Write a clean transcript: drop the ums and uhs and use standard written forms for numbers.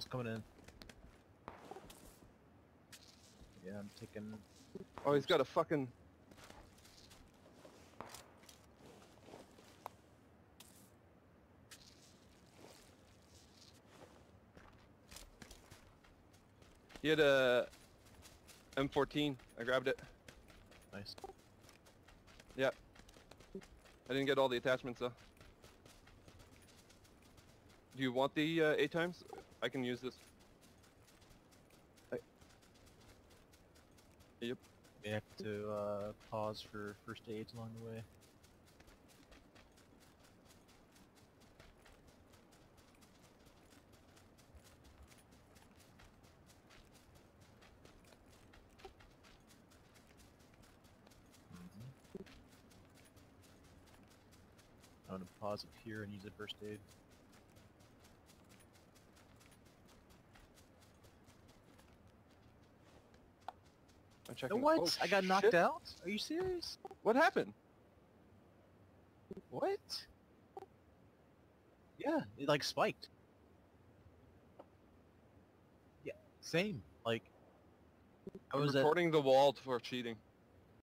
Almost coming in. Yeah, I'm taking... Oh, he's got a fucking... He had a M14. I grabbed it. Nice. Yeah. I didn't get all the attachments though. Do you want the 8 times? I can use this. Yep. We have to pause for first aids along the way. I'm gonna pause up here and use a first aid. I'm checking. What? Oh, I got knocked shit. out? Are you serious? What happened? What? Yeah, it like spiked. Yeah, same. Like, I I'm was reporting the wall for cheating.